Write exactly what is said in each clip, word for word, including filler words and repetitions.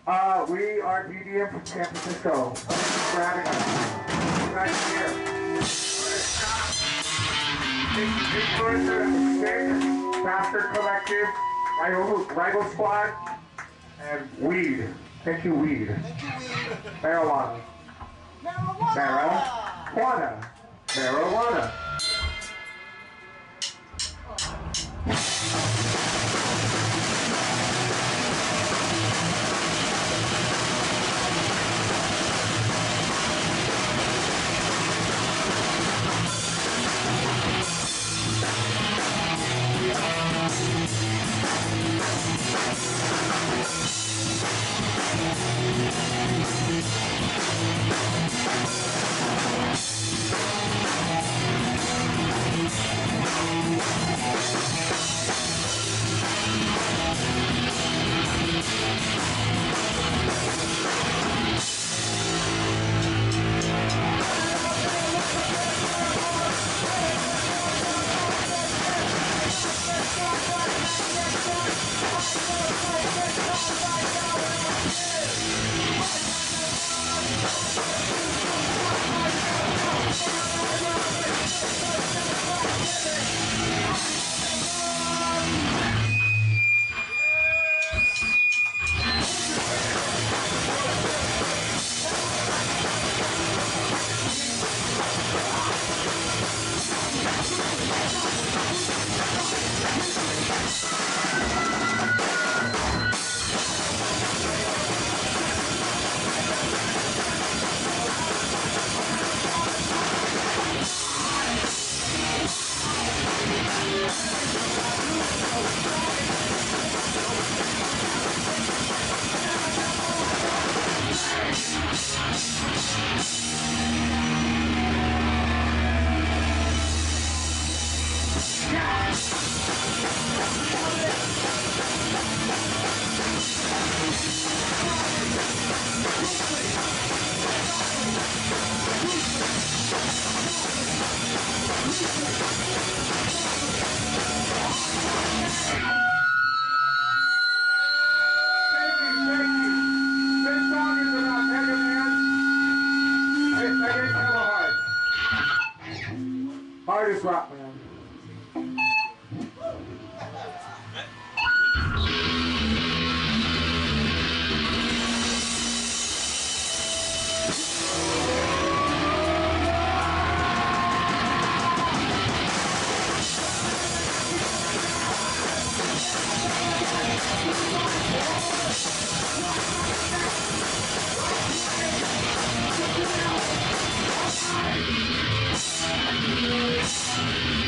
Uh, we are D D M from San Francisco. Thanks for having us. Nice to here. Influencer at the Stick, Bastard Collective, Rival, Rival Squad, and Weed. Thank you, Weed. Thank you, Weed. Marijuana. Marijuana. Marijuana. Marijuana. Hardest rock, man. Thank you.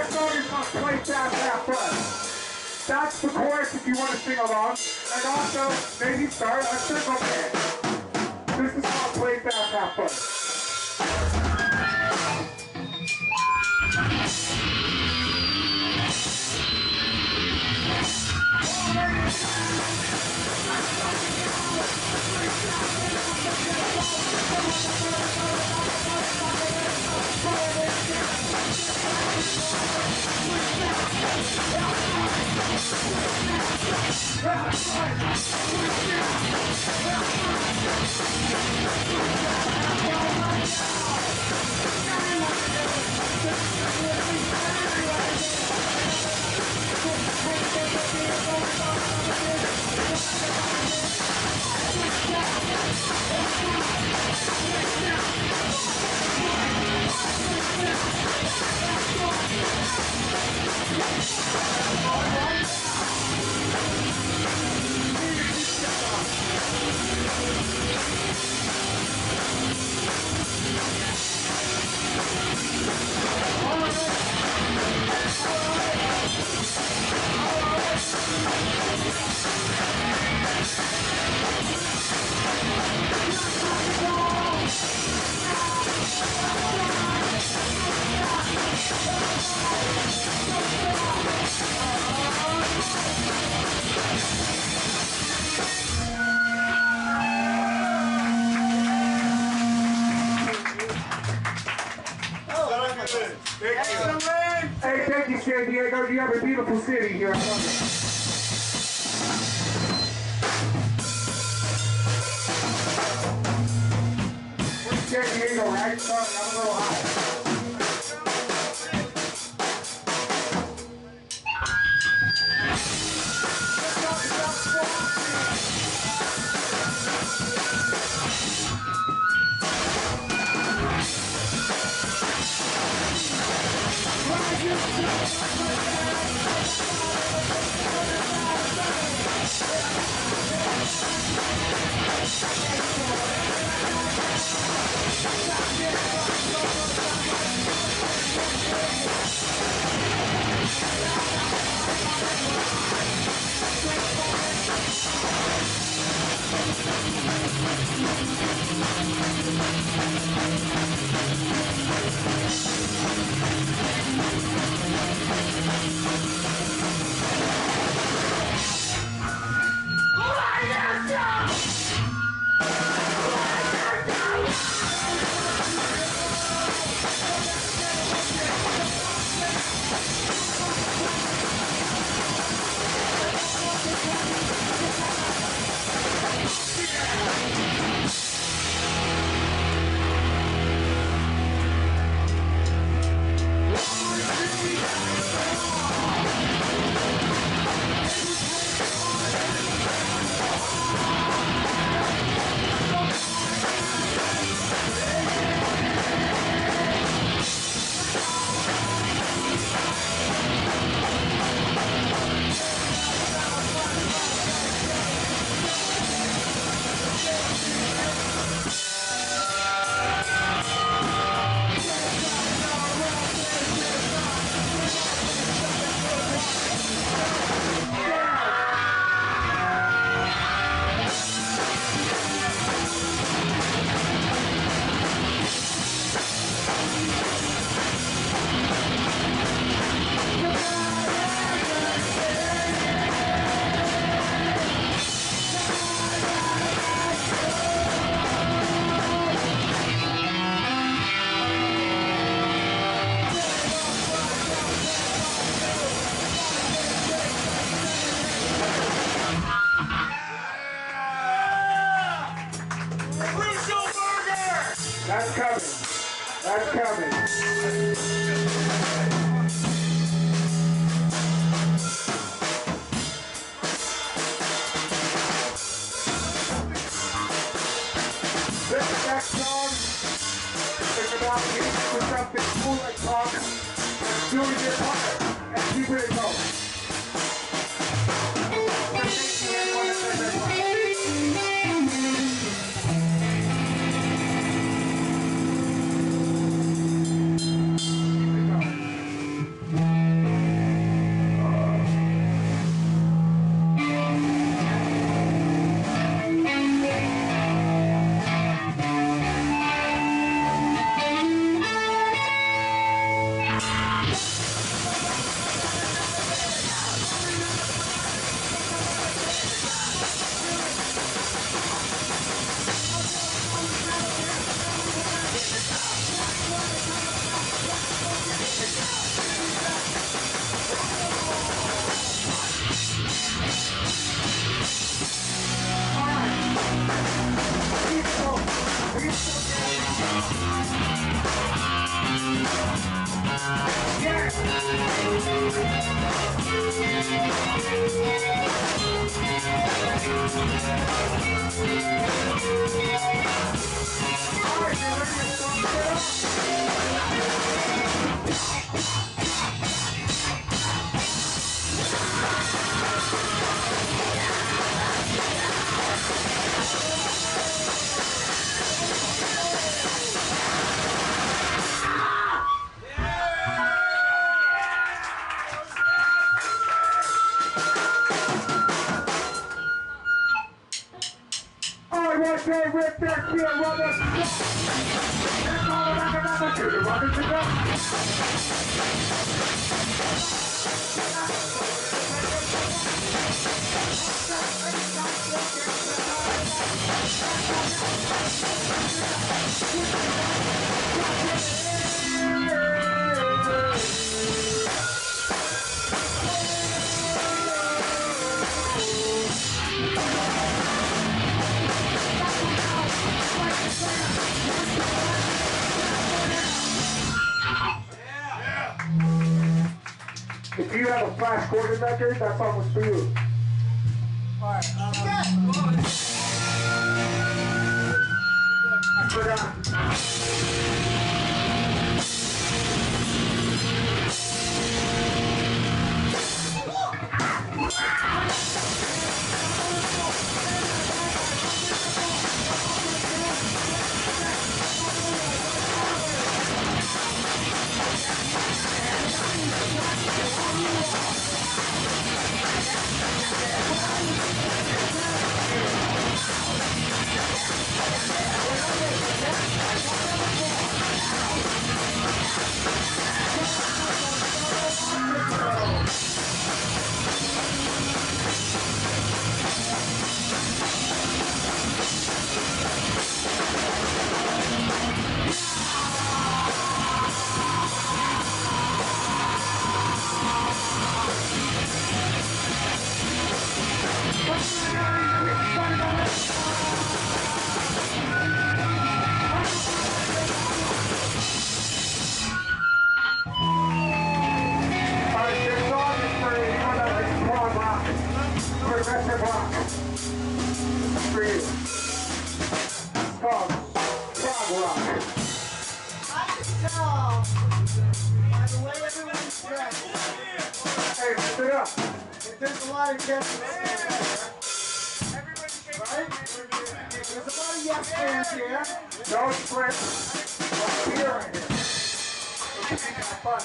song is called Play Fast, Have Fun. That's the chorus if you want to sing along. And also, maybe start a circle band. This is called Play Fast, Have Fun. Hey, thank you, San Diego. You have a beautiful city here. I love it. We're San Diego, right? Sorry, I'm a little high. That's coming. That's coming. This next song is about getting into something cool and talk and doing your part and keeping it going. Thank you. Right there, Rick, there, here, run us. And all back and back to the run to go. If you have a Flash Gordon record, that song was for you. Alright, um, I forgot. Progressive rock. For you. It's called prog rock. I can tell by the way everyone's dressed Hey, lift it up. that there's a lot of gentlemen. Right? There's a lot of yes fans here. No sprint. One beer right here. It's making it fun.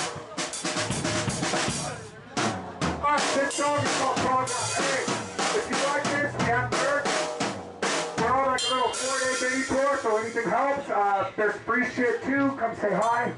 Alright, this song is called Prog Rock. Hey, if you like this, we have merch. We're on like a little four-day mini tour, so anything helps. Uh, there's free shit too. Come say hi.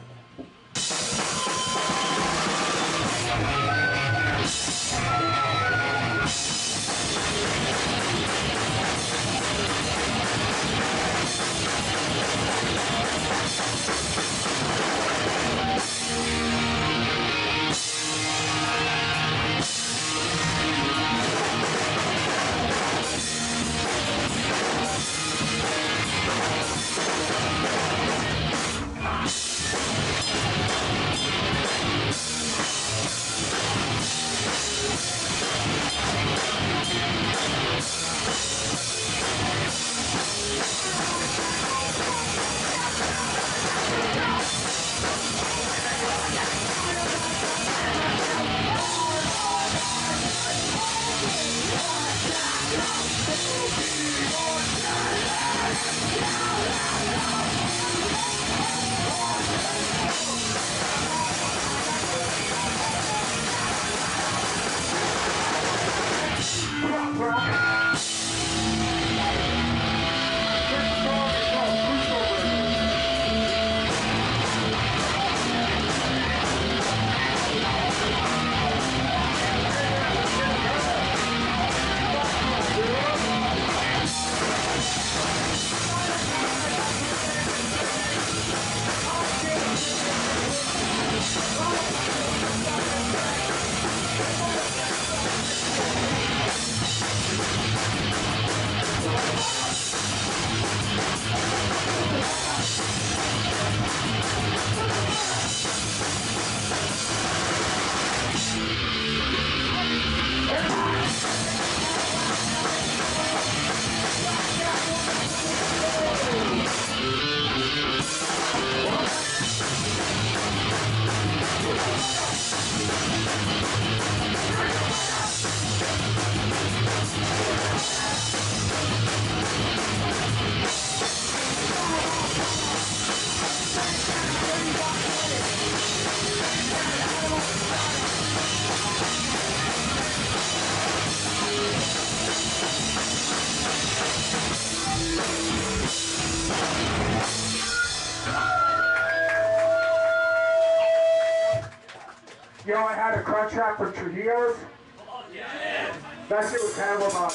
You know, I had a contract for Trujillo's. That shit was kind of about.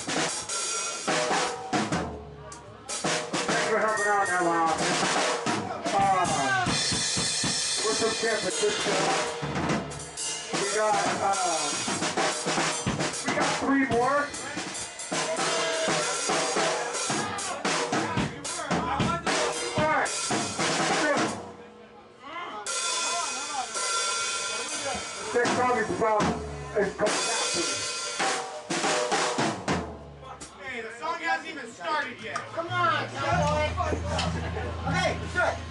Thanks for helping out now, Bob. Uh, we're from San Francisco. We got, uh, we got three more. Alright. Next song is about, is called Factory. Hey, the song hasn't even started yet. Come on, cowboy. Okay, do it.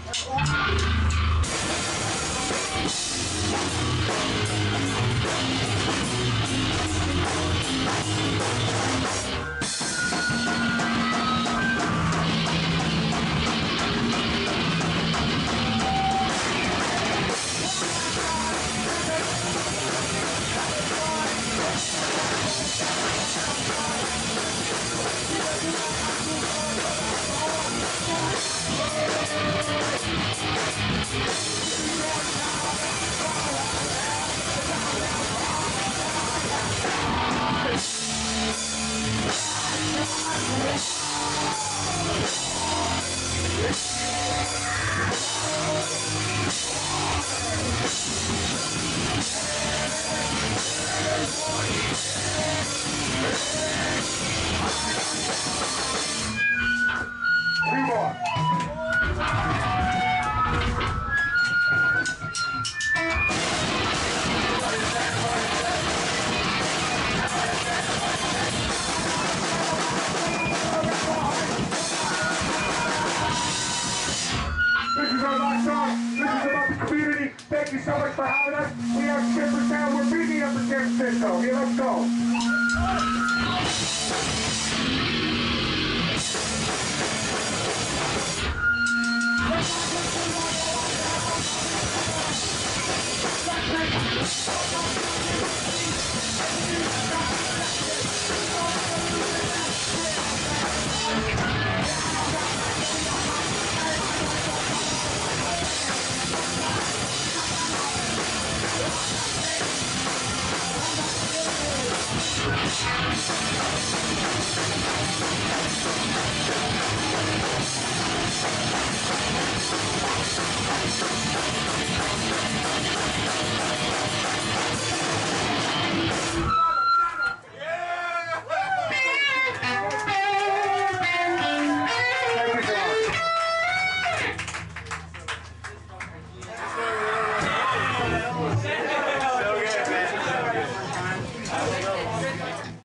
Two more. This is our last song. This is about the community. Thank you so much for having us. We are Shipper Sound. We're beating up in San Francisco. Here, let's go. Thank you so much.